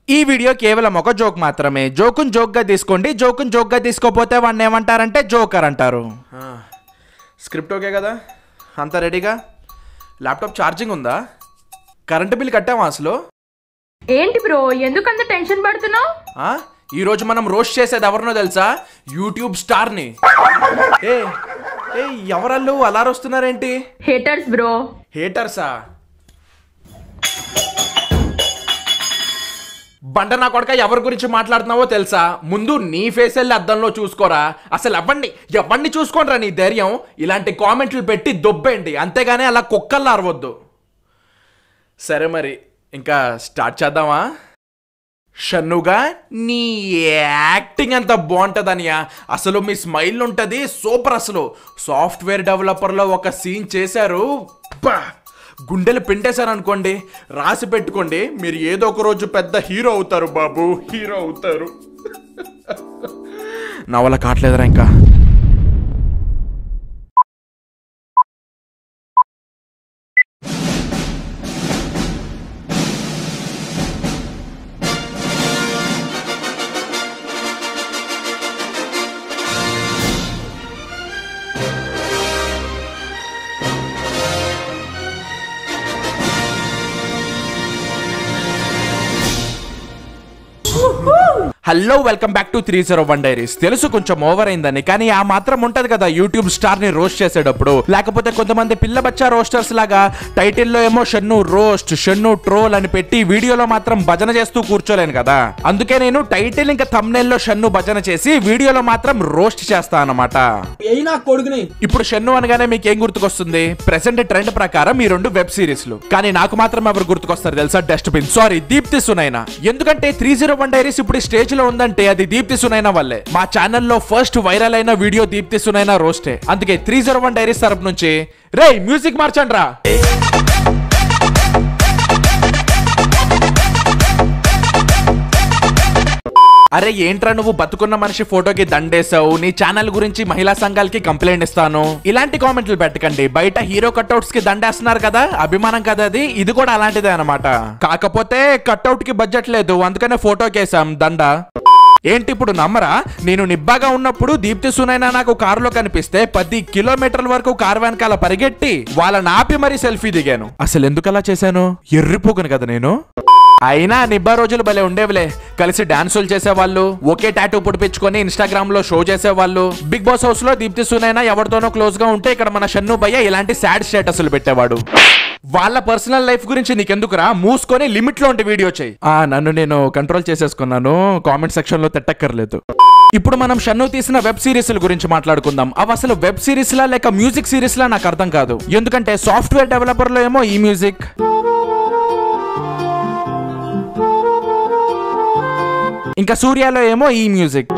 ఈ వీడియో కేవలం ఒక జోక్ మాత్రమే. జోకున్ జోక్గా తీసుకోండి. జోకున్ జోక్గా తీసుకోపోతే వాడిని ఏమంటారంటే జోకర్ అంటారు. స్క్రిప్ట్ ఓకే కదా, అంతా రెడీగా? ల్యాప్టాప్ ఛార్జింగ్ ఉందా? కరెంటు బిల్ కట్టావా అసలు? ఏంటి బ్రో ఎందుకంత టెన్షన్ పడుతున్నావు? ఈ రోజు మనం రోస్ట్ చేసేది ఎవరినో తెలుసా? యూట్యూబ్ స్టార్ ని. ఎవరల్లు అలా వస్తున్నారేంటి? Haters bro. హేటర్సా? బండ నా కొడక, ఎవరి గురించి మాట్లాడుతున్నావో తెలుసా? ముందు నీ ఫేస్ వెళ్ళి అద్దంలో చూసుకోరా. అసలు ఎవరిని చూసుకోనరా నీ ధైర్యం. ఇలాంటి కామెంట్లు పెట్టి దొబ్బేయండి, అంతేగాని అలా కుక్కల్లా అరవద్దు. సరే మరి ఇంకా స్టార్ట్ చేద్దామా? షన్నుగా నీ యాక్టింగ్ అంత బాగుంటుందనియా. అసలు మీ స్మైల్ ఉంటుంది సూపర్. అసలు సాఫ్ట్వేర్ డెవలపర్లో ఒక సీన్ చేశారు, గుండెలు పిండేశారు అనుకోండి. రాసి పెట్టుకోండి, మీరు ఏదో ఒక రోజు పెద్ద హీరో అవుతారు బాబు, హీరో అవుతారు. నా వల్ల కావట్లేదురా ఇంకా. Hello, welcome back to 301 diaries. తెలుసు కొంచెం ఓవర్ అయిందని, కానీ ఆ మాత్రం ఉంటది కదా యూట్యూబ్ స్టార్ ని రోస్ట్ చేసేటప్పుడు. లేకపోతే కొంతమంది పిల్ల బచ్చా రోస్టర్స్ లాగా టైటిల్లో ఏమో షన్ను రోస్ట్, షన్ను ట్రోల్ అని పెట్టి వీడియోలో మాత్రం భజన చేస్తూ కూర్చోలేను కదా. అందుకే నేను టైటిల్ ఇంకా థంబ్నెయిల్ లో షన్ను భజన చేసి వీడియోలో మాత్రం రోస్ట్ చేస్తా అన్నమాట. ఇప్పుడు షన్ను అనగానే మీకు ఏం గుర్తుకొస్తుంది? ప్రెసెంట్ ట్రెండ్ ప్రకారం ఈ రెండు వెబ్ సిరీస్లు. కానీ నాకు మాత్రం ఎవరు గుర్తుకొస్తారు తెలుసా? Dustbin, sorry Deepthi Sunaina. ఎందుకంటే 301 డైరీస్ ఇప్పుడు స్టేజ్ లో ఉందంటే అది దీప్తి సునైనా వల్లే. మా ఛానల్లో ఫస్ట్ వైరల్ అయిన వీడియో దీప్తి సునైనా రోస్టే. అందుకే 301 డైరీస్ తరపు నుంచి రే మ్యూజిక్ మార్చండి రా. అరే ఏంట్రా నువ్వు బతుకున్న మనిషి ఫోటోకి దండేసావు, నీ ఛానల్ గురించి మహిళా సంఘాలకి కంప్లైంట్ ఇస్తాను, ఇలాంటి కామెంట్లు పెట్టకండి. బయట హీరో కట్అవుట్స్ కి దండేస్తున్నారు కదా, అభిమానం కదా అది. ఇది కూడా అలాంటిదే అనమాట. కాకపోతే కట్అవుట్ కి బడ్జెట్ లేదు, అందుకనే ఫోటోకేసాం దండ. ఏంటి ఇప్పుడు నమ్మరా? నేను నిబ్బాగా ఉన్నప్పుడు దీప్తి సునైనా నాకు కారులో కనిపిస్తే 10 కిలోమీటర్ల వరకు కారు వెనకాల పరిగెట్టి వాళ్ళని ఆపి మరీ సెల్ఫీ దిగాను. అసలు ఎందుకు అలా చేశాను? ఎర్రిపోకును కదా నేను. అయినా నిబ్బా రోజులు భలే ఉండేవిలే. కలిసి డాన్సులు చేసేవాళ్ళు, ఒకే టాటూ పుడిపించుకొని ఇన్స్టాగ్రామ్ లో షో చేసేవాళ్ళు. బిగ్ బాస్ హౌస్ లో దీప్తి సునైనా ఎవరితోనో క్లోజ్ గా ఉంటే ఇక్కడ మన షన్ను భయ్య ఇలాంటి సాడ్ స్టేటస్లు పెట్టేవాడు. వాళ్ళ పర్సనల్ లైఫ్ గురించి నీకెందుకురా, మూసుకొని లిమిట్ లో ఉంటే వీడియో చేయి. నన్ను నేను కంట్రోల్ చేసేసుకున్నాను, కామెంట్ సెక్షన్ లో తిట్టక్కర్లేదు. ఇప్పుడు మనం షన్ను తీసిన వెబ్ సిరీస్ గురించి మాట్లాడుకుందాం. అవి అసలు వెబ్ సిరీస్ లా లేక మ్యూజిక్ సిరీస్ లా నాకు అర్థం కాదు. ఎందుకంటే సాఫ్ట్వేర్ డెవలపర్ లో ఏమో ఈ మ్యూజిక్, ఇంకా సూర్యాలో ఏమో ఈ మ్యూజిక్.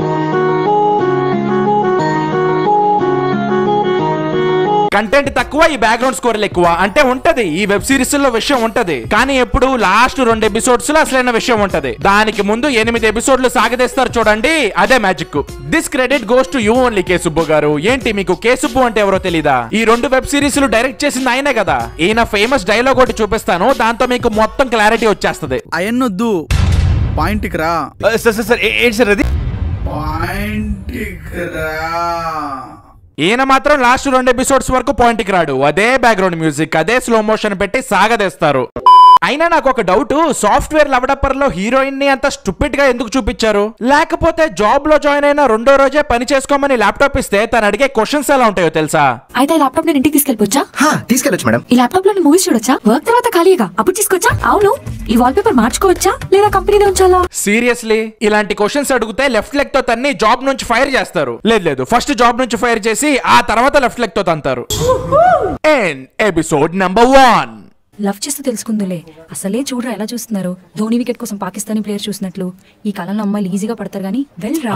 కంటెంట్ తక్కువ, ఈ బ్యాక్గ్రౌండ్ స్కోర్లు ఎక్కువ. అంటే ఉంటది ఈ వెబ్ సిరీస్ లో విషయం ఉంటది, కానీ ఎప్పుడు లాస్ట్ 2 ఎపిసోడ్స్ లో అసలైన విషయం ఉంటది. దానికి ముందు 8 ఎపిసోడ్లు సాగదీస్తారు చూడండి, అదే magic. This credit goes to you only K Subbu గారు. ఏంటి మీకు కే సుబ్బు అంటే ఎవరో తెలీదా? ఈ 2 వెబ్ సిరీస్ డైరెక్ట్ చేసింది ఆయనే కదా. ఈయన ఫేమస్ డైలాగ్ ఒకటి చూపిస్తాను, దాంతో మీకు మొత్తం క్లారిటీ వచ్చేస్తది. అయన్నొద్దు, పాయింట్ కి రా. ఏంటి సార్ అది? పాయింట్ కి రా. ఈయన మాత్రం లాస్ట్ 2 ఎపిసోడ్స్ వరకు పాయింట్ కి రాడు. అదే బ్యాక్గ్రౌండ్ మ్యూజిక్, అదే స్లో మోషన్ పెట్టి సాగదేస్తారు. అయినా నాకు ఒక డౌట్, సాఫ్ట్వేర్ డెవలపర్ లో హీరోయిన్ ని అంత స్టూపిడ్ గా ఎందుకు చూపించారు? లేకపోతే జాబ్ లో జాయిన్ అయిన 2వ రోజే పని చేసుకోమని ల్యాప్టాప్ ఇస్తే తను అడిగే క్వశ్చన్స్ ఎలా ఉంటాయో తెలుసా? అయితే ల్యాప్టాప్ నేను ఇంటికి తీసుకెళ్ళిపోవచ్చా? తీసుకెళ్ళొచ్చు మేడం. ఈ ల్యాప్టాప్ లో మూవీస్ చూడొచ్చా? వర్క్ తర్వాత ఖాళీగా అప్పుడు తీసుకోవచ్చా? అవును. ఈ వాల్ పేపర్ మార్చుకోవచ్చా లేదా కంపెనీలో ఉంచాలా? సీరియస్లీ ఇలాంటి క్వశ్చన్స్ అడిగితే లెఫ్ట్ లెగ్ తో తన్ని జాబ్ నుంచి ఫైర్ చేస్తారు. లేదు, ఫస్ట్ జాబ్ నుంచి ఫైర్ చేసి ఆ తర్వాత లెఫ్ట్ లెగ్ తో తంతారు. Episode number 1. లవ్ చేస్తూ తెలుసుకుందులే. అసలే చూడరా ఎలా చూస్తున్నారు, ధోని వికెట్ కోసం పాకిస్తానీ ప్లేయర్ చూసినట్లు. ఈ కాలంలో అమ్మాయిలు ఈజీగా పడతారు గానీ వెళ్ళరా.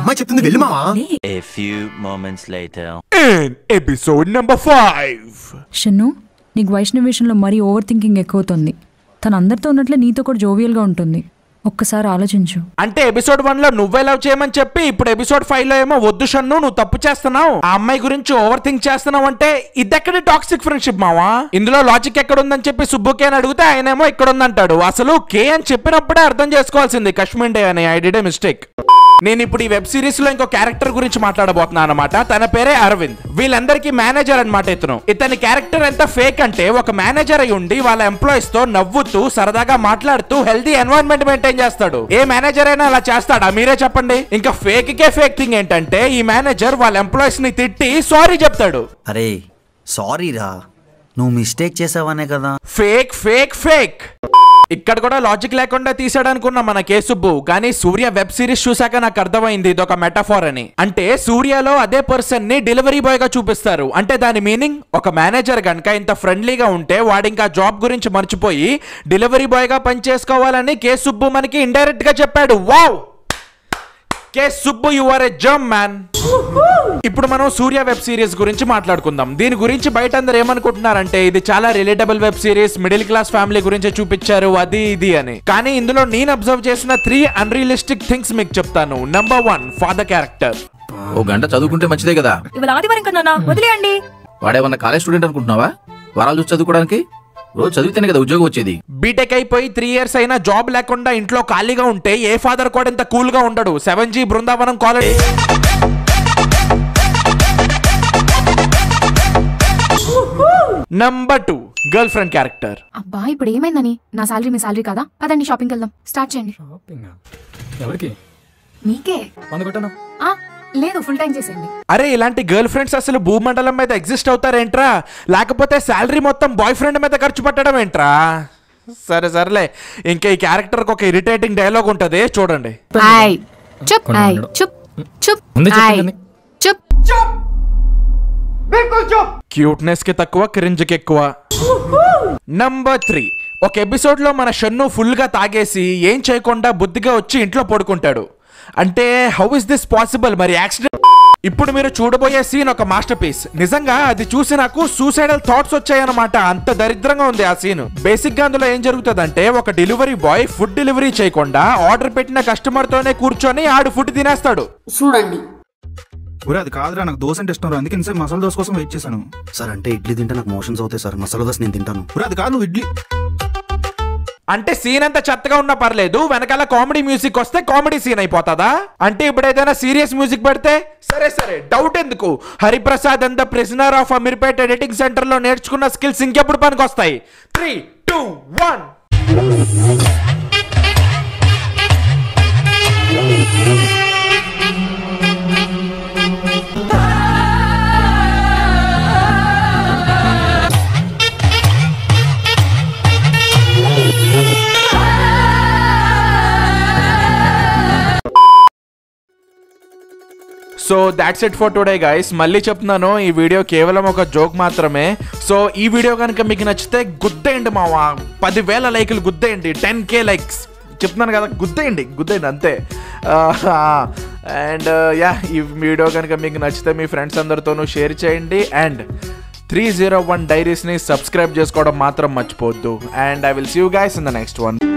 Episode number 5. షన్ను, నీకు వైష్ణవి విషయంలో మరీ ఓవర్ థింకింగ్ ఎక్కువవుతుంది. తను అందరితో ఉన్నట్లే నీతో కూడా జోవియల్ గా ఉంటుంది. ఒక్కసారి ఆలోచించు. అంటే ఎపిసోడ్ 1 లో నువ్వే లవ్ చేయమని చెప్పి ఇప్పుడు ఎపిసోడ్ 5 లో ఏమో వద్దు షన్ను నువ్వు తప్పు చేస్తున్నావు, ఆ అమ్మాయి గురించి ఓవర్ థింక్ చేస్తున్నావు అంటే ఇదెక్కడి టాక్సిక్ ఫ్రెండ్షిప్ మావా? ఇందులో లాజిక్ ఎక్కడ ఉందని చెప్పి సుబ్బుకే అని అడిగితే ఆయనేమో ఇక్కడ ఉందంటాడు. అసలు కే అని చెప్పినప్పుడే అర్థం చేసుకోవాల్సింది కశ్మీర్ డే అని. I did a mistake. నేను ఇప్పుడు ఈ వెబ్ సిరీస్ లో ఇంకో క్యారెక్టర్ గురించి మాట్లాడబోతున్నాను అనమాట. తన పేరే అరవింద్. వీళ్ళందరికీ మేనేజర్ అనమాట ఇతను. ఇతని క్యారెక్టర్ ఎంత ఫేక్ అంటే ఒక మేనేజర్ అయి ఉండి వాళ్ళ ఎంప్లాయీస్ తో నవ్వుతూ సరదాగా మాట్లాడుతూ హెల్తీ ఎన్వైరన్మెంట్ మెయింటైన్ చేస్తాడు. ఏ మేనేజర్ అయినా అలా చేస్తాడా? మీరే చెప్పండి. ఇంకా ఫేక్ కే ఫేక్ థింగ్ ఏంటంటే ఈ మేనేజర్ వాళ్ళ ఎంప్లాయీస్ ని తిట్టి సారీ చెప్తాడు. అరే సారీ రా, నువ్వు మిస్టేక్ చేసావనే కదా. Fake fake fake. ఇక్కడ కూడా లాజిక్ లేకుండా తీసాడు అనుకున్నా మన కే సుబ్బు, కానీ సూర్య వెబ్ సిరీస్ చూసాక నాకు అర్థమైంది ఇది ఒక మెటాఫోర్ అని. అంటే సూర్యలో అదే పర్సన్ ని డెలివరీ బాయ్ గా చూపిస్తారు. అంటే దాని మీనింగ్ ఒక మేనేజర్ గనక ఇంత ఫ్రెండ్లీగా ఉంటే వాడు ఇంకా జాబ్ గురించి మర్చిపోయి డెలివరీ బాయ్ గా పని చేసుకోవాలని కే సుబ్బు మనకి ఇండైరెక్ట్ గా చెప్పాడు. Wow K Subbu, you are a gem man. ఇప్పుడు మనం సూర్య వెబ్ సిరీస్ గురించి మాట్లాడుకుందాం. దీని గురించి బయట అందరు ఏమనుకుంటున్నారంటే ఇది చాలా relatable web series, middle class family గురించి చూపించారు అది ఇది అని. కానీ ఇందులో నేను అబ్జర్వ్ చేసిన 3 అన్రియలిస్టిక్ థింగ్స్ మీకు చెప్తాను. Number 1, father character. ఓ గంట చదువుకుంటే మంచిదే కదా. ఇవాళ ఆదివారం కన్నా వదిలేయండి. వాడేమన్నా కాలేజ్ స్టూడెంట్ అనుకుంటున్నావా? వారాలు చూసి చదువుకోవడానికి? రోజు చదివితేనే కదా ఉద్యోగం వచ్చేది. బీటెక్ అయిపోయి 3 years అయినా జాబ్ లేకుండా ఇంట్లో ఖాళీగా ఉంటే ఏ ఫాదర్ కూడా ఇంత కూల్ గా ఉండడు. 7G Brindavanam college. Number 2, girlfriend character. అబ్బా ఇప్పుడు ఏమైందని? నా సాలరీ మీ సాలరీ కదా, పదండి షాపింగ్ వెళ్దాం. స్టార్ట్ చేయండి. ఎవరికి? మీకే. లేదు, ఫుల్ టైం చేసేయండి. అరే ఇలాంటి గర్ల్ ఫ్రెండ్స్ అసలు భూమండలం మీద ఎగ్జిస్ట్ అవుతారేంట్రా? లేకపోతే శాలరీ మొత్తం బాయ్ ఫ్రెండ్ మీద ఖర్చు పెట్టడం ఏంట్రా? సరే సర్లే, ఇంకా ఈ క్యారెక్టర్ ఒక ఇరిటేటింగ్ డైలాగ్ ఉంటది చూడండి. క్యూట్నెస్ కి తక్కువ, క్రింజ్ కి ఎక్కువ. నంబర్ 3, ఒక ఎపిసోడ్ లో మన షన్ను ఫుల్ గా తాగేసి ఏం చేయకుండా బుద్ధిగా వచ్చి ఇంట్లో పడుకుంటాడు. అంటే హౌ ఇస్ దిస్ పాసిబుల్? మరి యాక్సిడెంట్. ఇప్పుడు మీరు చూడబోయే సీన్ ఒక మాస్టర్ పీస్. నిజంగా అది చూసి నాకు సూసైడల్ థాట్స్ వచ్చాయన్నమాట. అంత దరిద్రంగా ఉంది ఆ సీన్. బేసిక్ గా అందులో ఏం జరుగుతుందంటే ఒక డెలివరీ బాయ్ ఫుడ్ డెలివరీ చేయకుండా ఆర్డర్ పెట్టిన కస్టమర్ తోనే కూర్చొని ఆడు ఫుడ్ తినేస్తాడు. చూడండి అది కాదురా, నాకు దోశ అంటే ఇష్టం రా, అందుకే ఇంతసేపు మసాలా దోశ కోసం వెయిట్ చేశాను. సార్ అంటే ఇడ్లీ తింటే నాకు మోషన్స్ అవుతాయి సార్, మసాలా దోశ నేను తింటాను. అది కాదు, నువ్వు ఇడ్లీ. అంటే సీన్ అంతా చెత్తగా ఉన్నా పర్లేదు, వెనకాల కామెడీ మ్యూజిక్ వస్తే కామెడీ సీన్ అయిపోతుందా? అంటే ఇప్పుడు ఏదైనా సీరియస్ మ్యూజిక్ పెడితే సరే సరే, డౌట్ ఎందుకు? హరిప్రసాద్ అంత prisoner of Ameerpet editing center లో నేర్చుకున్న స్కిల్స్ ఇంకెప్పుడు పనికి వస్తాయి? 3, 2, 1. So that's it for today guys. మళ్ళీ చెప్తున్నాను, ఈ వీడియో కేవలం ఒక జోక్ మాత్రమే. సో ఈ వీడియో కనుక మీకు నచ్చితే గుద్దేయండి మావా, 10,000 లైకులు గుద్దేయండి, 10K లైక్స్ చెప్తున్నాను కదా, గుద్దేయండి అంతే. అండ్ యా, ఈ వీడియో కనుక మీకు నచ్చితే మీ ఫ్రెండ్స్ అందరితోనూ షేర్ చేయండి. అండ్ 301 డైరీస్ని సబ్స్క్రైబ్ చేసుకోవడం మాత్రం మర్చిపోవద్దు. And I will see you guys in the next one.